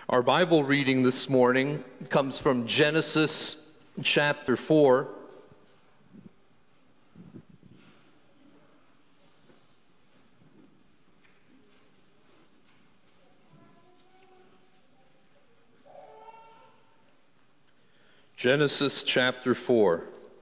Our Bible reading this morning comes from Genesis chapter 4. Genesis chapter 4.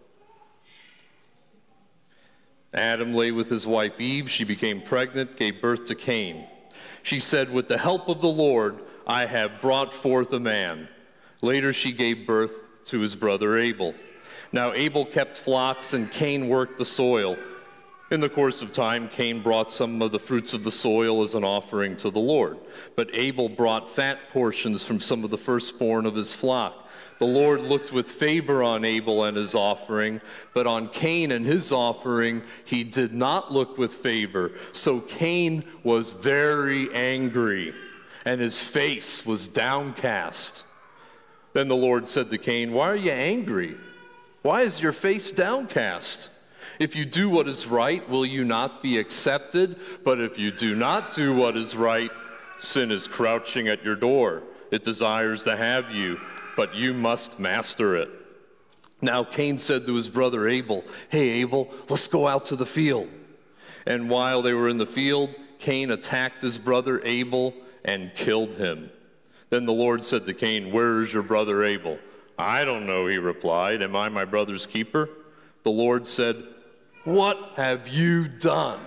Adam lay with his wife Eve. She became pregnant, gave birth to Cain. She said, "With the help of the Lord, I have brought forth a man." Later she gave birth to his brother Abel. Now Abel kept flocks and Cain worked the soil. In the course of time, Cain brought some of the fruits of the soil as an offering to the Lord. But Abel brought fat portions from some of the firstborn of his flock. The Lord looked with favor on Abel and his offering, but on Cain and his offering he did not look with favor. So Cain was very angry, and his face was downcast. Then the Lord said to Cain, "Why are you angry? Why is your face downcast? If you do what is right, will you not be accepted? But if you do not do what is right, sin is crouching at your door. It desires to have you, but you must master it." Now Cain said to his brother Abel, "Hey Abel, let's go out to the field." And while they were in the field, Cain attacked his brother Abel and killed him. Then the Lord said to Cain, "Where is your brother Abel?" "I don't know," he replied. "Am I my brother's keeper?" The Lord said, "What have you done?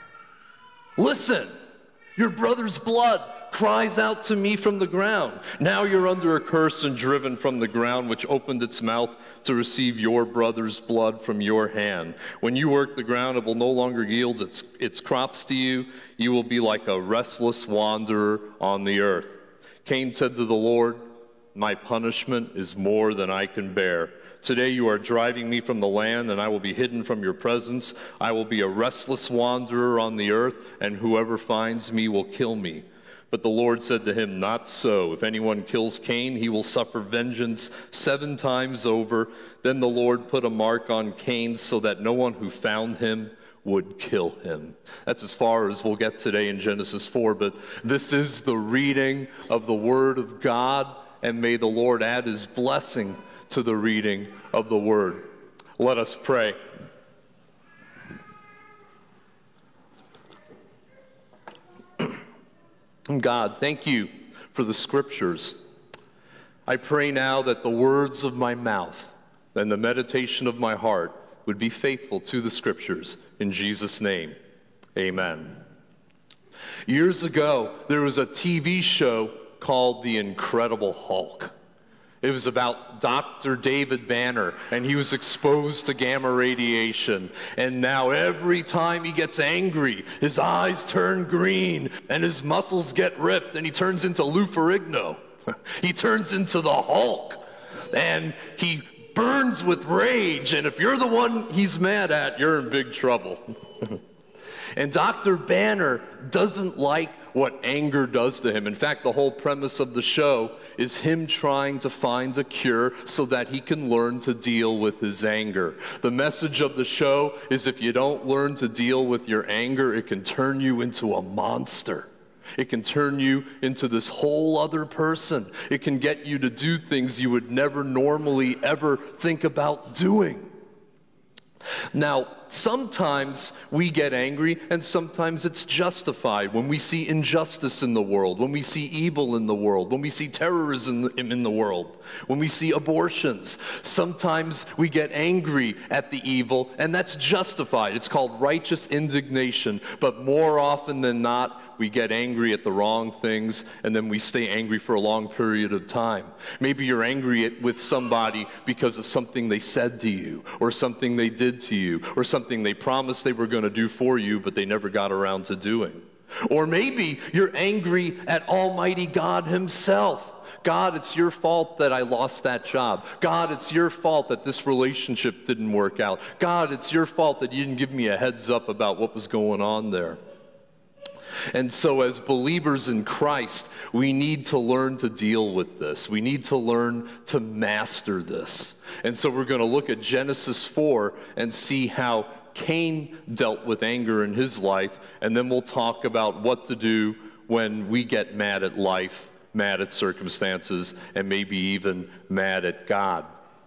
Listen, your brother's blood cries out to me from the ground. Now you're under a curse and driven from the ground, which opened its mouth to receive your brother's blood from your hand. When you work the ground, it will no longer yield its crops to you. You will be like a restless wanderer on the earth." Cain said to the Lord, "My punishment is more than I can bear. Today you are driving me from the land, and I will be hidden from your presence. I will be a restless wanderer on the earth, and whoever finds me will kill me." But the Lord said to him, "Not so. If anyone kills Cain, he will suffer vengeance 7 times over." Then the Lord put a mark on Cain so that no one who found him would kill him. That's as far as we'll get today in Genesis 4, but this is the reading of the Word of God, and may the Lord add His blessing to the reading of the Word. Let us pray. God, thank you for the Scriptures. I pray now that the words of my mouth and the meditation of my heart would be faithful to the Scriptures. In Jesus' name, amen. Years ago, there was a TV show called The Incredible Hulk. It was about Dr. David Banner, and he was exposed to gamma radiation. And now every time he gets angry, his eyes turn green, and his muscles get ripped, and he turns into Lou Ferrigno. He turns into the Hulk, and he burns with rage, and if you're the one he's mad at, you're in big trouble. And Dr. Banner doesn't like what anger does to him. In fact, the whole premise of the show is him trying to find a cure so that he can learn to deal with his anger. The message of the show is if you don't learn to deal with your anger, it can turn you into a monster. It can turn you into this whole other person. It can get you to do things you would never normally ever think about doing. Now, sometimes we get angry, and sometimes it's justified when we see injustice in the world, when we see evil in the world, when we see terrorism in the world, when we see abortions. Sometimes we get angry at the evil, and that's justified. It's called righteous indignation, but more often than not, we get angry at the wrong things, and then we stay angry for a long period of time. Maybe you're angry with somebody because of something they said to you, or something they did to you, or something they promised they were going to do for you, but they never got around to doing. Or maybe you're angry at Almighty God Himself. God, it's your fault that I lost that job. God, it's your fault that this relationship didn't work out. God, it's your fault that you didn't give me a heads up about what was going on there. And so as believers in Christ, we need to learn to deal with this. We need to learn to master this. And so we're going to look at Genesis 4 and see how Cain dealt with anger in his life, and then we'll talk about what to do when we get mad at life mad at circumstances, and maybe even mad at God.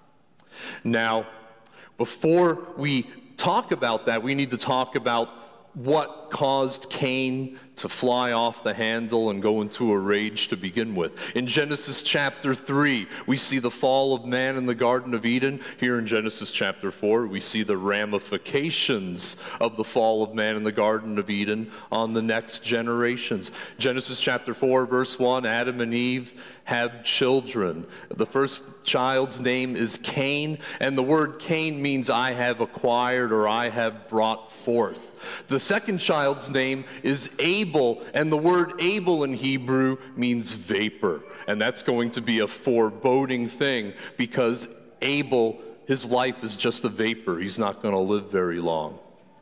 Now, before we talk about that, we need to talk about what caused Cain to fly off the handle and go into a rage to begin with. In Genesis chapter 3, we see the fall of man in the Garden of Eden. Here in Genesis chapter 4, we see the ramifications of the fall of man in the Garden of Eden on the next generations. Genesis chapter 4, verse 1, Adam and Eve have children. The first child's name is Cain, and the word Cain means I have acquired or I have brought forth. The second child's name is Abel, and the word Abel in Hebrew means vapor. And that's going to be a foreboding thing, because Abel, his life is just a vapor. He's not going to live very long.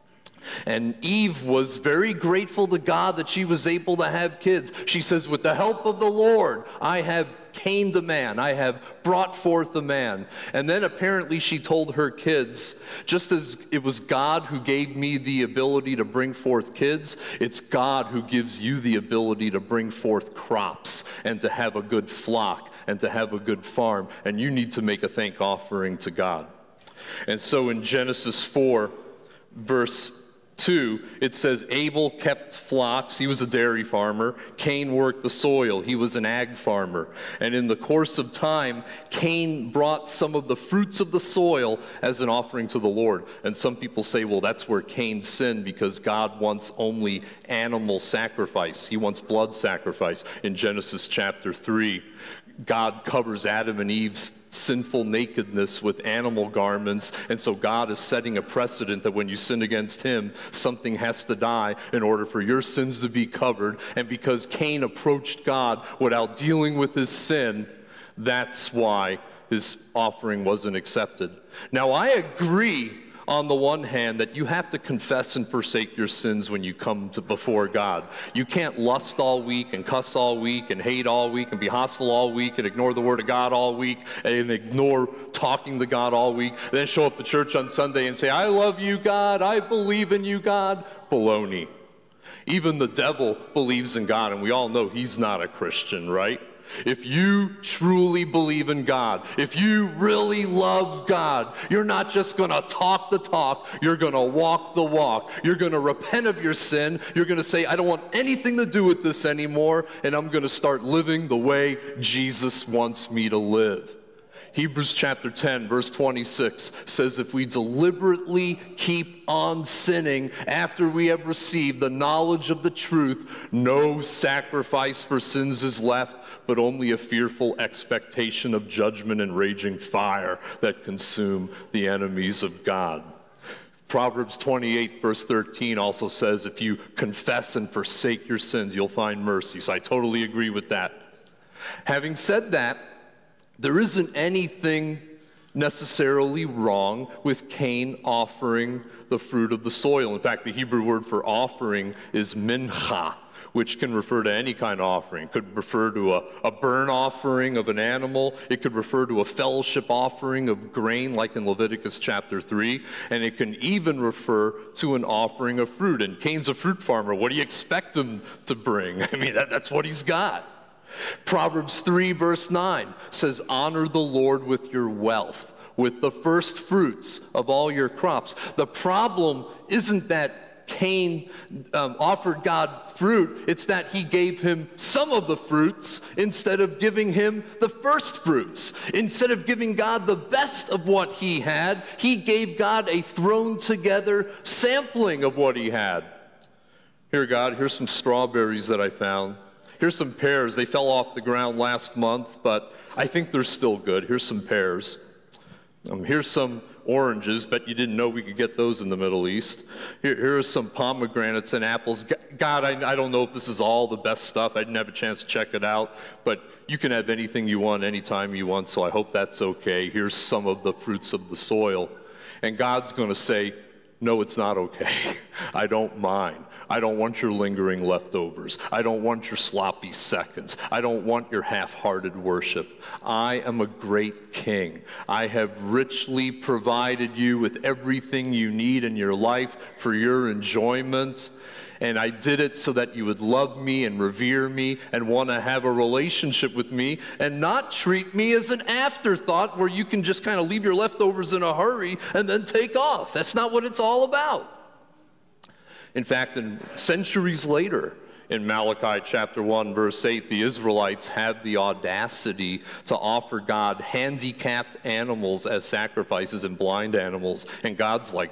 And Eve was very grateful to God that she was able to have kids. She says, with the help of the Lord, I have caned a man. I have brought forth a man. And then apparently she told her kids, just as it was God who gave me the ability to bring forth kids, it's God who gives you the ability to bring forth crops and to have a good flock and to have a good farm. And you need to make a thank offering to God. And so in Genesis 4, verse 2, it says, Abel kept flocks. He was a dairy farmer. Cain worked the soil. He was an ag farmer. And in the course of time, Cain brought some of the fruits of the soil as an offering to the Lord. And some people say, well, that's where Cain sinned, because God wants only animal sacrifice. He wants blood sacrifice. In Genesis chapter 3, God covers Adam and Eve's sinful nakedness with animal garments, and so God is setting a precedent that when you sin against him, something has to die in order for your sins to be covered. And because Cain approached God without dealing with his sin, that's why his offering wasn't accepted. Now, I agree on the one hand that you have to confess and forsake your sins when you come to before God. You can't lust all week and cuss all week and hate all week and be hostile all week and ignore the word of God all week and ignore talking to God all week, then show up to church on Sunday and say, I love you, God, I believe in you, God. Baloney. Even the devil believes in God, and we all know he's not a Christian, right? If you truly believe in God, if you really love God, you're not just going to talk the talk, you're going to walk the walk. You're going to repent of your sin. You're going to say, I don't want anything to do with this anymore, and I'm going to start living the way Jesus wants me to live. Hebrews chapter 10, verse 26 says, if we deliberately keep on sinning after we have received the knowledge of the truth, no sacrifice for sins is left, but only a fearful expectation of judgment and raging fire that consume the enemies of God. Proverbs 28, verse 13 also says, if you confess and forsake your sins, you'll find mercy. So I totally agree with that. Having said that, there isn't anything necessarily wrong with Cain offering the fruit of the soil. In fact, the Hebrew word for offering is mincha, which can refer to any kind of offering. It could refer to a burnt offering of an animal. It could refer to a fellowship offering of grain, like in Leviticus chapter 3. And it can even refer to an offering of fruit. And Cain's a fruit farmer. What do you expect him to bring? I mean, that's what he's got. Proverbs 3, verse 9 says, honor the Lord with your wealth, with the first fruits of all your crops. The problem isn't that Cain offered God fruit, it's that he gave him some of the fruits instead of giving him the first fruits. Instead of giving God the best of what he had, he gave God a thrown together sampling of what he had. Here, God, here's some strawberries that I found. Here's some pears. They fell off the ground last month, but I think they're still good. Here's some pears. Here's some oranges. Bet you didn't know we could get those in the Middle East. Here are some pomegranates and apples. God, I don't know if this is all the best stuff. I didn't have a chance to check it out, but you can have anything you want anytime you want, so I hope that's okay. Here's some of the fruits of the soil. And God's going to say, no, it's not okay. I don't mind. I don't want your lingering leftovers. I don't want your sloppy seconds. I don't want your half-hearted worship. I am a great king. I have richly provided you with everything you need in your life for your enjoyment. And I did it so that you would love me and revere me and want to have a relationship with me and not treat me as an afterthought where you can just kind of leave your leftovers in a hurry and then take off. That's not what it's all about. In fact, centuries later, in Malachi chapter 1, verse 8, the Israelites have the audacity to offer God handicapped animals as sacrifices and blind animals. And God's like,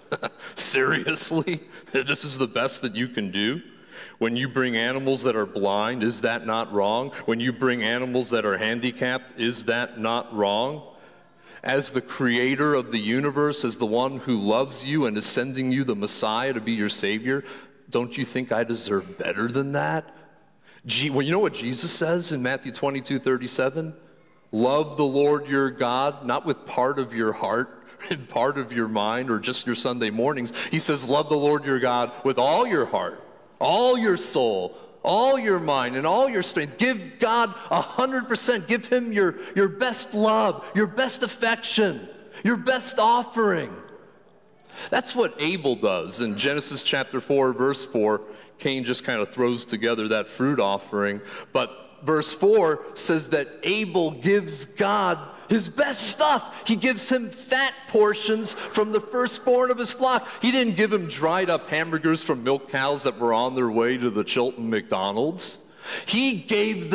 seriously? This is the best that you can do? When you bring animals that are blind, is that not wrong? When you bring animals that are handicapped, is that not wrong? As the creator of the universe, as the one who loves you and is sending you the Messiah to be your Savior, don't you think I deserve better than that? Well, you know what Jesus says in Matthew 22:37? Love the Lord your God, not with part of your heart and part of your mind or just your Sunday mornings. He says, love the Lord your God with all your heart, all your soul, all your mind, and all your strength. Give God 100%. Give him your best love, your best affection, your best offering. That's what Abel does. In Genesis chapter 4, verse 4, Cain just kind of throws together that fruit offering. But verse 4 says that Abel gives God his best stuff. He gives him fat portions from the firstborn of his flock. He didn't give him dried up hamburgers from milk cows that were on their way to the Chilton McDonald's. He gave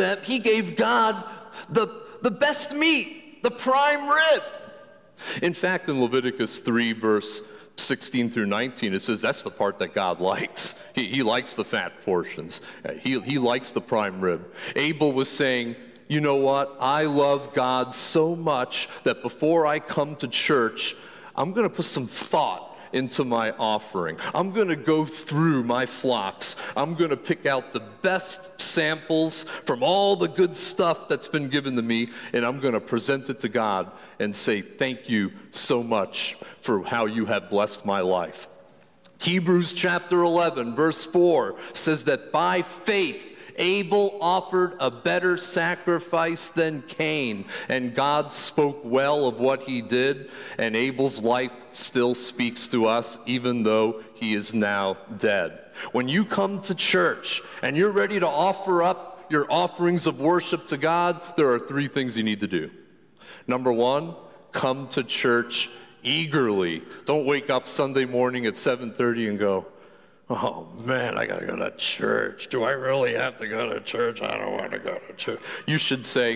God the best meat, the prime rib. In fact, in Leviticus 3, verse 16 through 19, it says that's the part that God likes. He likes the fat portions. He likes the prime rib. Abel was saying, you know what? I love God so much that before I come to church, I'm going to put some thought into my offering. I'm going to go through my flocks. I'm going to pick out the best samples from all the good stuff that's been given to me, and I'm going to present it to God and say, thank you so much for how you have blessed my life. Hebrews chapter 11, verse 4 says that by faith, Abel offered a better sacrifice than Cain, and God spoke well of what he did, and Abel's life still speaks to us even though he is now dead. When you come to church and you're ready to offer up your offerings of worship to God, there are three things you need to do. Number one, come to church eagerly. Don't wake up Sunday morning at 7:30 and go, oh man, I gotta go to church. Do I really have to go to church? I don't want to go to church. You should say,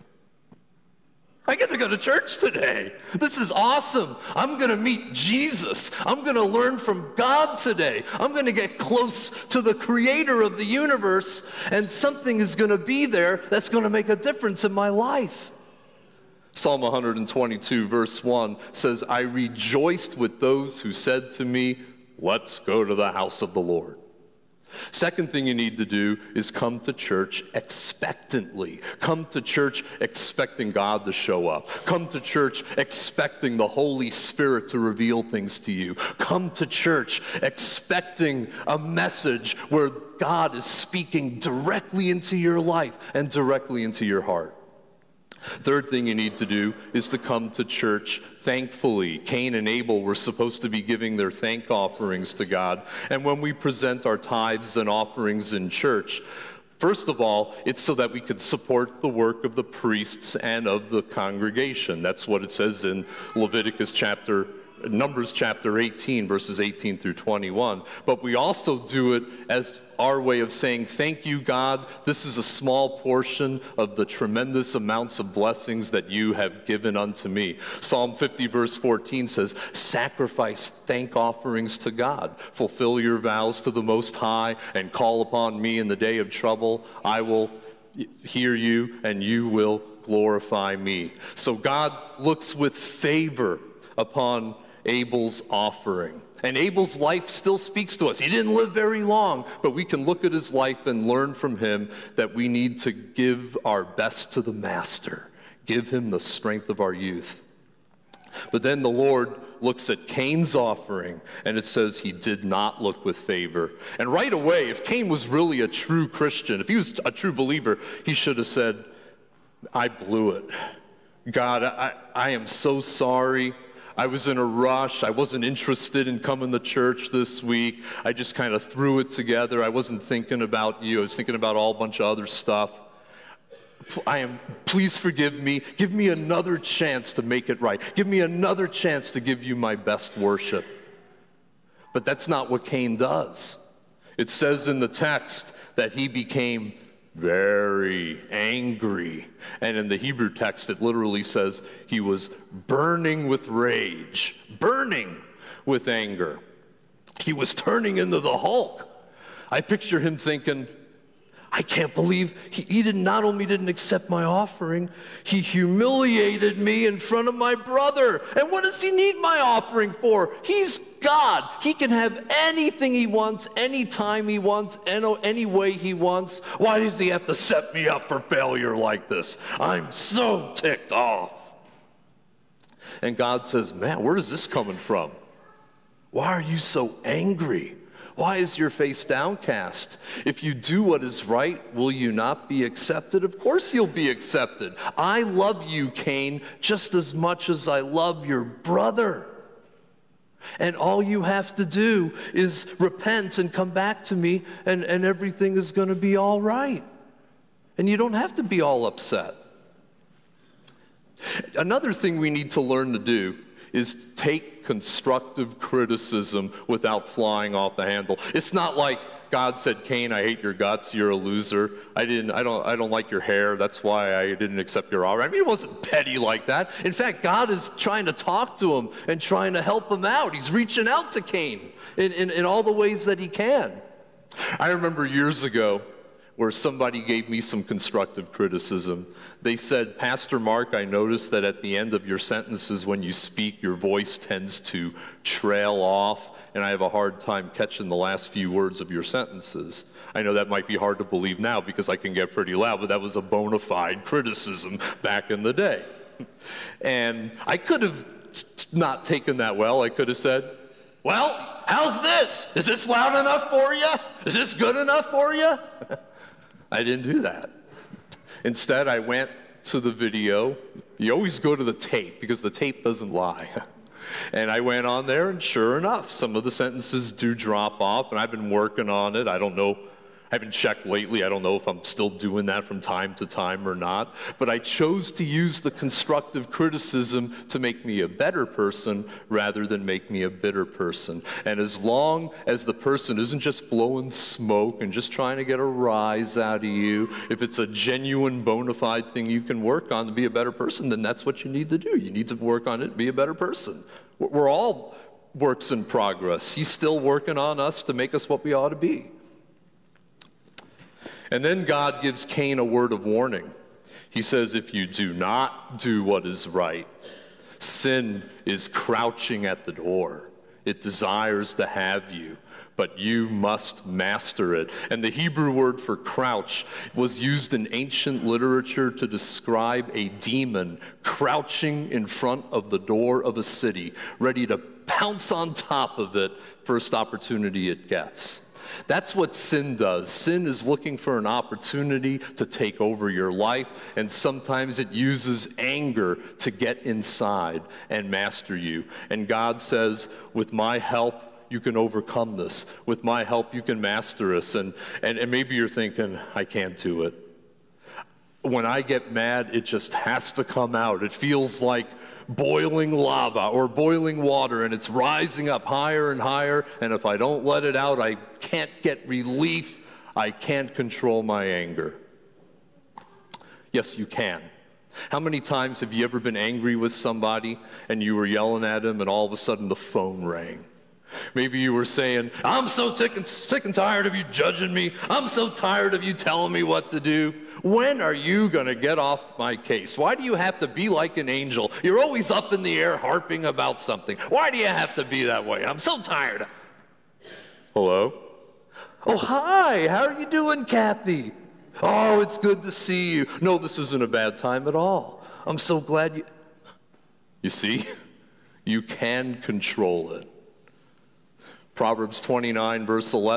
I get to go to church today. This is awesome. I'm gonna meet Jesus. I'm gonna learn from God today. I'm gonna get close to the creator of the universe, and something is gonna be there that's gonna make a difference in my life. Psalm 122, verse 1 says, I rejoiced with those who said to me, let's go to the house of the Lord. Second thing you need to do is come to church expectantly. Come to church expecting God to show up. Come to church expecting the Holy Spirit to reveal things to you. Come to church expecting a message where God is speaking directly into your life and directly into your heart. Third thing you need to do is to come to church thankfully. Cain and Abel were supposed to be giving their thank offerings to God. And when we present our tithes and offerings in church, first of all, it's so that we could support the work of the priests and of the congregation. That's what it says in Numbers chapter 18, verses 18 through 21. But we also do it as our way of saying, thank you, God. This is a small portion of the tremendous amounts of blessings that you have given unto me. Psalm 50, verse 14 says, sacrifice thank offerings to God. Fulfill your vows to the Most High and call upon me in the day of trouble. I will hear you and you will glorify me. So God looks with favor upon Abel's offering. And Abel's life still speaks to us. He didn't live very long, but we can look at his life and learn from him that we need to give our best to the Master. Give him the strength of our youth. But then the Lord looks at Cain's offering, and it says he did not look with favor. And right away, if Cain was really a true Christian, if he was a true believer, he should have said, I blew it. God, I am so sorry. I was in a rush. I wasn't interested in coming to church this week. I just kind of threw it together. I wasn't thinking about you. I was thinking about all a bunch of other stuff. Please forgive me. Give me another chance to make it right. Give me another chance to give you my best worship. But that's not what Cain does. It says in the text that he became very angry. And in the Hebrew text, it literally says he was burning with rage, burning with anger. He was turning into the Hulk. I picture him thinking, I can't believe he not only didn't accept my offering, he humiliated me in front of my brother. And what does he need my offering for? He's God. He can have anything he wants, anytime he wants, any way he wants. Why does he have to set me up for failure like this? I'm so ticked off. And God says, man, where is this coming from? Why are you so angry? Why is your face downcast? If you do what is right, will you not be accepted? Of course you'll be accepted. I love you, Cain, just as much as I love your brother. And all you have to do is repent and come back to me, and everything is going to be all right. And you don't have to be all upset. Another thing we need to learn to do is take constructive criticism without flying off the handle. It's not like God said, Cain, I hate your guts, you're a loser. I don't like your hair, that's why I didn't accept your offer. I mean, it wasn't petty like that. In fact, God is trying to talk to him and trying to help him out. He's reaching out to Cain in all the ways that he can. I remember years ago where somebody gave me some constructive criticism. They said, Pastor Mark, I noticed that at the end of your sentences when you speak, your voice tends to trail off, and I have a hard time catching the last few words of your sentences. I know that might be hard to believe now because I can get pretty loud, but that was a bona fide criticism back in the day. And I could have not taken that well. I could have said, well, how's this? Is this loud enough for you? Is this good enough for you? I didn't do that. Instead, I went to the video. You always go to the tape because the tape doesn't lie. And I went on there, and sure enough, some of the sentences do drop off, and I've been working on it. I don't know. I haven't checked lately. I don't know if I'm still doing that from time to time or not. But I chose to use the constructive criticism to make me a better person rather than make me a bitter person. And as long as the person isn't just blowing smoke and just trying to get a rise out of you, if it's a genuine bona fide thing you can work on to be a better person, then that's what you need to do. You need to work on it and be a better person. We're all works in progress. He's still working on us to make us what we ought to be. And then God gives Cain a word of warning. He says, if you do not do what is right, sin is crouching at the door. It desires to have you, but you must master it. And the Hebrew word for crouch was used in ancient literature to describe a demon crouching in front of the door of a city, ready to pounce on top of it first opportunity it gets. That's what sin does. Sin is looking for an opportunity to take over your life, and sometimes it uses anger to get inside and master you. And God says, with my help, you can overcome this. With my help, you can master us. And maybe you're thinking, I can't do it. When I get mad, it just has to come out. It feels like boiling lava or boiling water, and it's rising up higher and higher, and if I don't let it out, I can't get relief. I can't control my anger. Yes, you can. How many times have you ever been angry with somebody and you were yelling at them and all of a sudden the phone rang? Maybe you were saying, I'm so sick and tired of you judging me. I'm so tired of you telling me what to do. When are you going to get off my case? Why do you have to be like an angel? You're always up in the air harping about something. Why do you have to be that way? I'm so tired. Hello? Oh, hi. How are you doing, Kathy? Oh, it's good to see you. No, this isn't a bad time at all. I'm so glad you... You see, you can control it. Proverbs 29, verse 11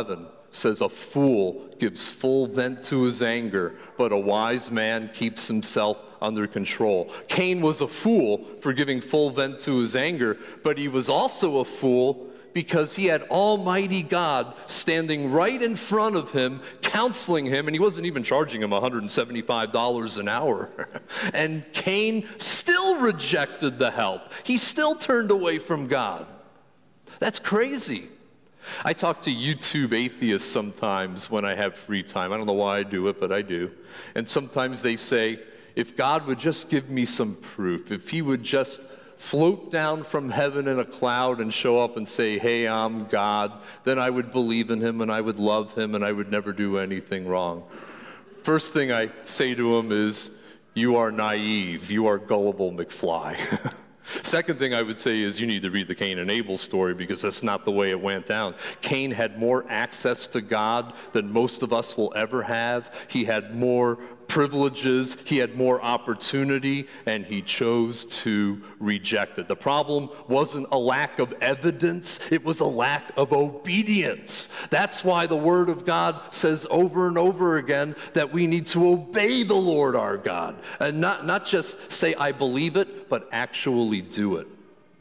says, a fool gives full vent to his anger, but a wise man keeps himself under control. Cain was a fool for giving full vent to his anger, but he was also a fool because he had Almighty God standing right in front of him, counseling him, and he wasn't even charging him $175 an hour. And Cain still rejected the help. He still turned away from God. That's crazy. I talk to YouTube atheists sometimes when I have free time. I don't know why I do it, but I do. And sometimes they say, if God would just give me some proof, if he would just float down from heaven in a cloud and show up and say, hey, I'm God, then I would believe in him and I would love him and I would never do anything wrong. First thing I say to him is, you are naive, you are gullible McFly. Second thing I would say is you need to read the Cain and Abel story, because that's not the way it went down. Cain had more access to God than most of us will ever have. He had more privileges, he had more opportunity, and he chose to reject it. The problem wasn't a lack of evidence, it was a lack of obedience. That's why the Word of God says over and over again that we need to obey the Lord our God, and not just say, I believe it, but actually do it.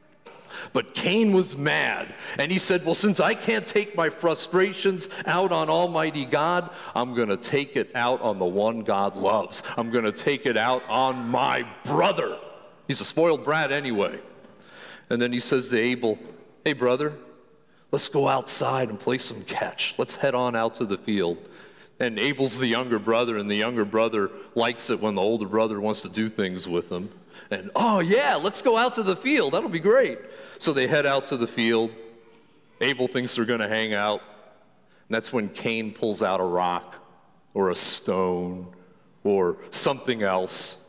But Cain was mad, and he said, well, since I can't take my frustrations out on Almighty God, I'm going to take it out on the one God loves. I'm going to take it out on my brother. He's a spoiled brat anyway. And then he says to Abel, hey, brother, let's go outside and play some catch. Let's head on out to the field. And Abel's the younger brother, and the younger brother likes it when the older brother wants to do things with him. And, oh, yeah, let's go out to the field. That'll be great. So they head out to the field. Abel thinks they're going to hang out. And that's when Cain pulls out a rock or a stone or something else.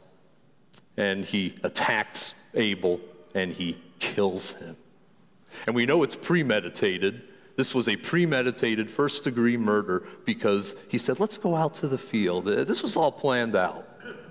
And he attacks Abel and he kills him. And we know it's premeditated. This was a premeditated first-degree murder because he said, let's go out to the field. This was all planned out.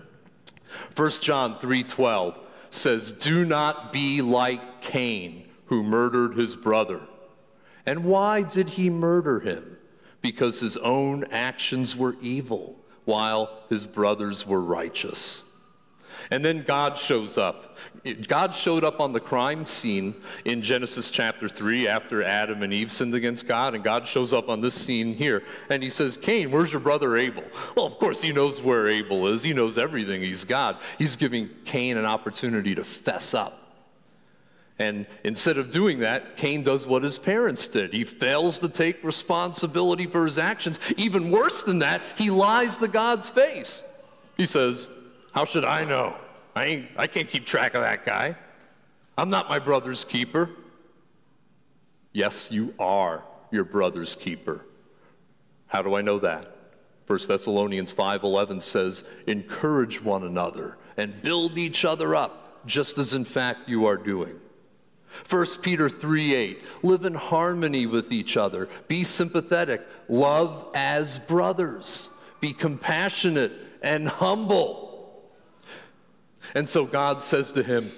1 John 3:12 says, do not be like Cain, who murdered his brother. And why did he murder him? Because his own actions were evil, while his brothers were righteous. And then God shows up. God showed up on the crime scene in Genesis chapter 3 after Adam and Eve sinned against God, and God shows up on this scene here. And he says, Cain, where's your brother Abel? Well, of course, he knows where Abel is. He knows everything. He's God. He's giving Cain an opportunity to fess up. And instead of doing that, Cain does what his parents did. He fails to take responsibility for his actions. Even worse than that, he lies to God's face. He says, how should I know? I can't keep track of that guy. I'm not my brother's keeper. Yes, you are your brother's keeper. How do I know that? 1 Thessalonians 5:11 says, encourage one another and build each other up, just as in fact you are doing. 1 Peter 3:8, live in harmony with each other. Be sympathetic. Love as brothers. Be compassionate and humble. And so God says to him,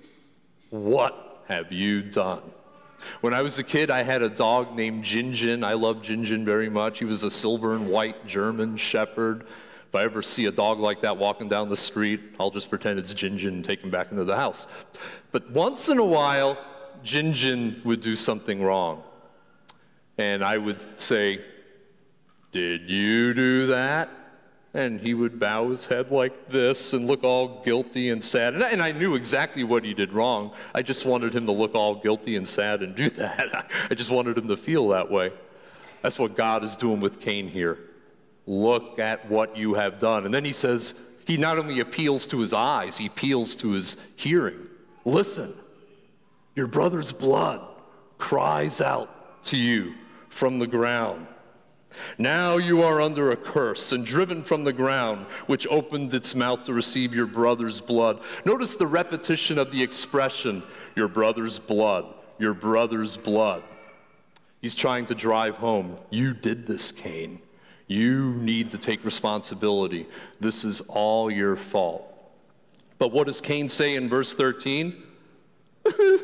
what have you done? When I was a kid, I had a dog named Jinjin. I love Jinjin very much. He was a silver and white German shepherd. If I ever see a dog like that walking down the street, I'll just pretend it's Jinjin and take him back into the house. But once in a while, Jinjin would do something wrong. And I would say, did you do that? And he would bow his head like this and look all guilty and sad. And I knew exactly what he did wrong. I just wanted him to look all guilty and sad and do that. I just wanted him to feel that way. That's what God is doing with Cain here. Look at what you have done. And then he says, he not only appeals to his eyes, he appeals to his hearing. Listen, your brother's blood cries out to you from the ground. Now you are under a curse and driven from the ground, which opened its mouth to receive your brother's blood. Notice the repetition of the expression, your brother's blood, your brother's blood. He's trying to drive home, you did this, Cain. You need to take responsibility. This is all your fault. But what does Cain say in verse 13?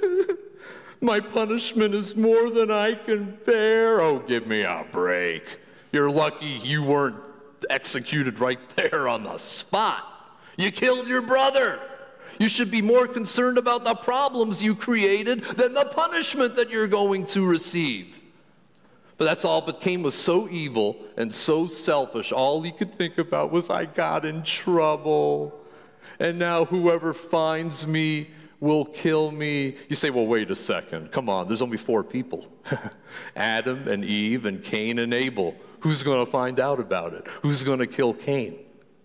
My punishment is more than I can bear. Oh, give me a break. You're lucky you weren't executed right there on the spot. You killed your brother. You should be more concerned about the problems you created than the punishment that you're going to receive. But that's all. But Cain was so evil and so selfish. All he could think about was, I got in trouble. And now whoever finds me will kill me. You say, well, wait a second. Come on, there's only 4 people. Adam and Eve and Cain and Abel. Who's going to find out about it? Who's going to kill Cain?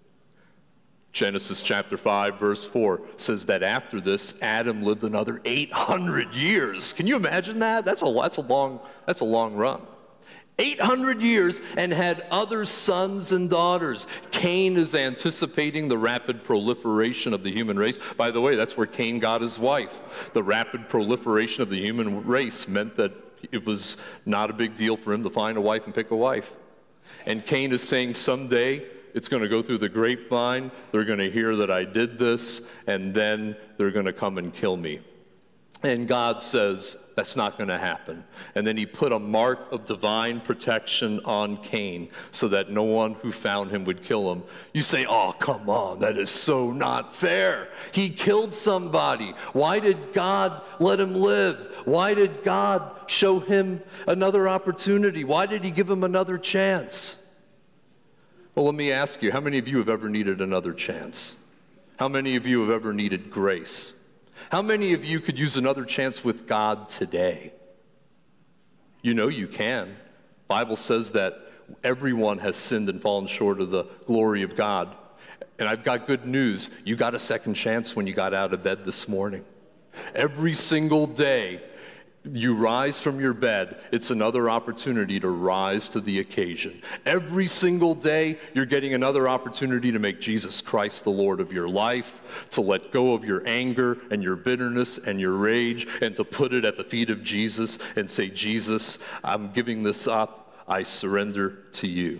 Genesis chapter 5, verse 4 says that after this, Adam lived another 800 years. Can you imagine that? That's a long run. 800 years and had other sons and daughters. Cain is anticipating the rapid proliferation of the human race. By the way, that's where Cain got his wife. The rapid proliferation of the human race meant that it was not a big deal for him to find a wife and pick a wife. And Cain is saying someday it's going to go through the grapevine. They're going to hear that I did this, and then they're going to come and kill me. And God says, that's not going to happen. And then he put a mark of divine protection on Cain so that no one who found him would kill him. You say, oh, come on, that is so not fair. He killed somebody. Why did God let him live? Why did God show him another opportunity? Why did he give him another chance? Well, let me ask you, how many of you have ever needed another chance? How many of you have ever needed grace? How many of you could use another chance with God today? You know you can. The Bible says that everyone has sinned and fallen short of the glory of God. And I've got good news. You got a second chance when you got out of bed this morning. Every single day you rise from your bed, it's another opportunity to rise to the occasion. Every single day, you're getting another opportunity to make Jesus Christ the Lord of your life, to let go of your anger and your bitterness and your rage, and to put it at the feet of Jesus and say, Jesus, I'm giving this up. I surrender to you.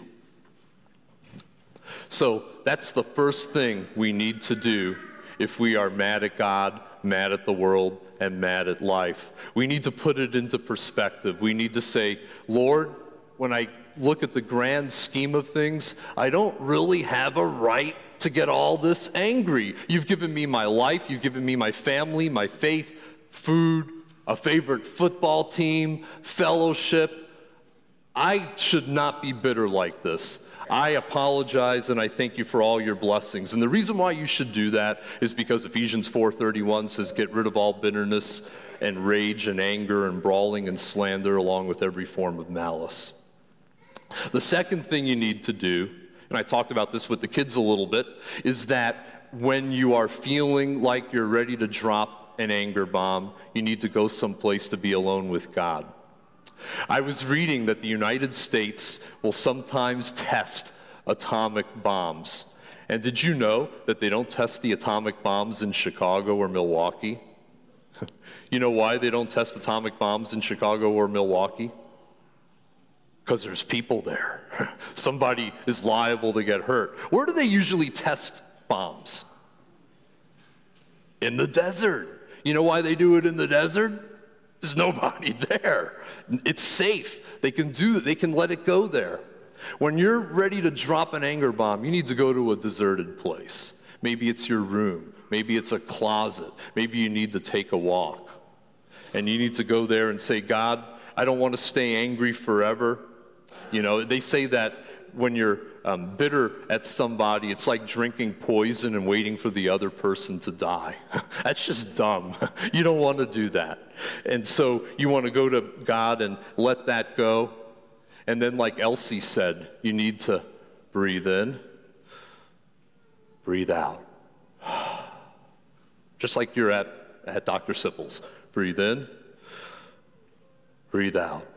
So that's the first thing we need to do if we are mad at God, mad at the world, and mad at life. We need to put it into perspective. We need to say, Lord, when I look at the grand scheme of things, I don't really have a right to get all this angry. You've given me my life, you've given me my family, my faith, food, a favorite football team, fellowship. I should not be bitter like this. I apologize and I thank you for all your blessings. And the reason why you should do that is because Ephesians 4:31 says, get rid of all bitterness and rage and anger and brawling and slander, along with every form of malice. The second thing you need to do, and I talked about this with the kids a little bit, is that when you are feeling like you're ready to drop an anger bomb, you need to go someplace to be alone with God. I was reading that the United States will sometimes test atomic bombs. And did you know that they don't test the atomic bombs in Chicago or Milwaukee? You know why they don't test atomic bombs in Chicago or Milwaukee? Because there's people there. Somebody is liable to get hurt. Where do they usually test bombs? In the desert. You know why they do it in the desert? There's nobody there. It's safe. They can let it go there. When you're ready to drop an anger bomb, you need to go to a deserted place. Maybe it's your room. Maybe it's a closet. Maybe you need to take a walk. And you need to go there and say, God, I don't want to stay angry forever. You know, they say that when you're bitter at somebody, it's like drinking poison and waiting for the other person to die. That's just dumb. You don't want to do that. And so you want to go to God and let that go. And then, like Elsie said, you need to breathe in, breathe out. Just like you're at Dr. Sipple's. Breathe in, breathe out.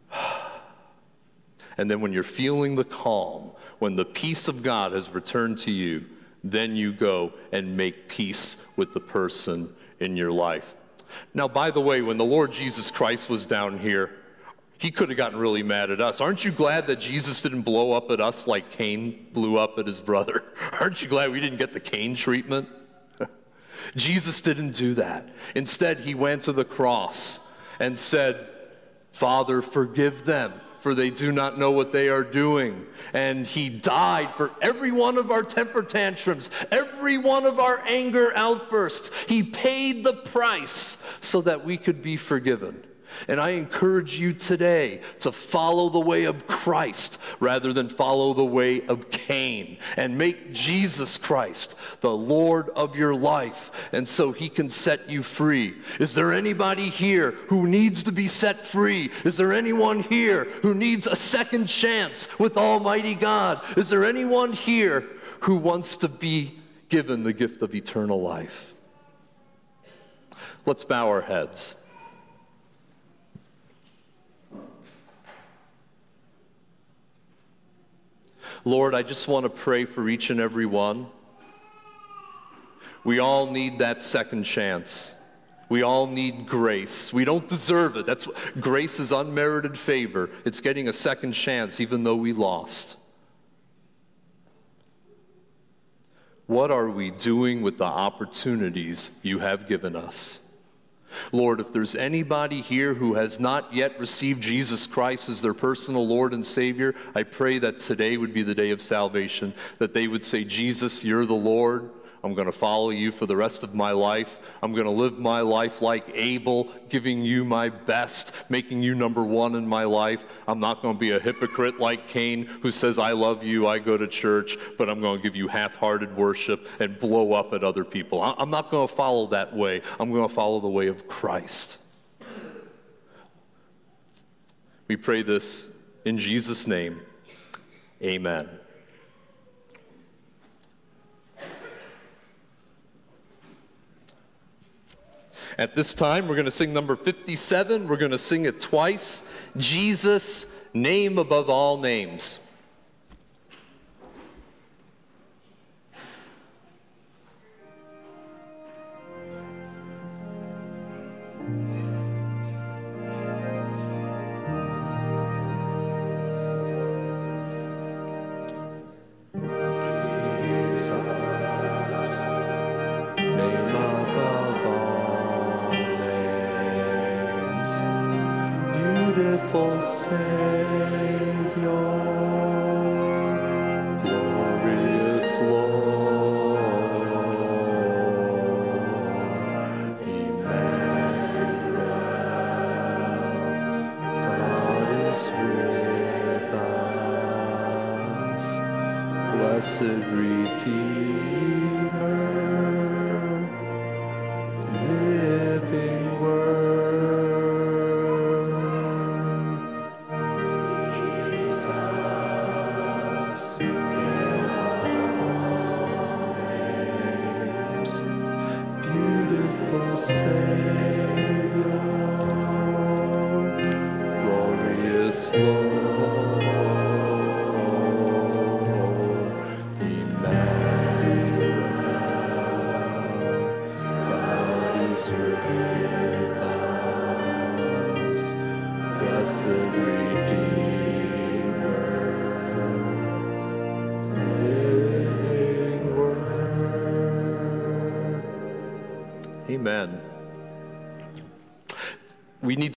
And then when you're feeling the calm, when the peace of God has returned to you, then you go and make peace with the person in your life. Now, by the way, when the Lord Jesus Christ was down here, he could have gotten really mad at us. Aren't you glad that Jesus didn't blow up at us like Cain blew up at his brother? Aren't you glad we didn't get the Cain treatment? Jesus didn't do that. Instead, he went to the cross and said, Father, forgive them, for they do not know what they are doing. And he died for every one of our temper tantrums, every one of our anger outbursts. He paid the price so that we could be forgiven. And I encourage you today to follow the way of Christ rather than follow the way of Cain, and make Jesus Christ the Lord of your life, and so he can set you free. Is there anybody here who needs to be set free? Is there anyone here who needs a second chance with Almighty God? Is there anyone here who wants to be given the gift of eternal life? Let's bow our heads. Lord, I just want to pray for each and every one. We all need that second chance. We all need grace. We don't deserve it. Grace is unmerited favor. It's getting a second chance even though we lost. What are we doing with the opportunities you have given us? Lord, if there's anybody here who has not yet received Jesus Christ as their personal Lord and Savior, I pray that today would be the day of salvation, that they would say, Jesus, you're the Lord. I'm going to follow you for the rest of my life. I'm going to live my life like Abel, giving you my best, making you number one in my life. I'm not going to be a hypocrite like Cain, who says, I love you, I go to church, but I'm going to give you half-hearted worship and blow up at other people. I'm not going to follow that way. I'm going to follow the way of Christ. We pray this in Jesus' name. Amen. At this time, we're going to sing number 57. We're going to sing it twice. Jesus, name above all names. Beautiful Savior, glorious Lord, Emmanuel, God is with us, blessed Redeemer, living Word. Savior, glorious Lord, Emmanuel, God is with us, blessed Redeemer, living Word. Amen. We need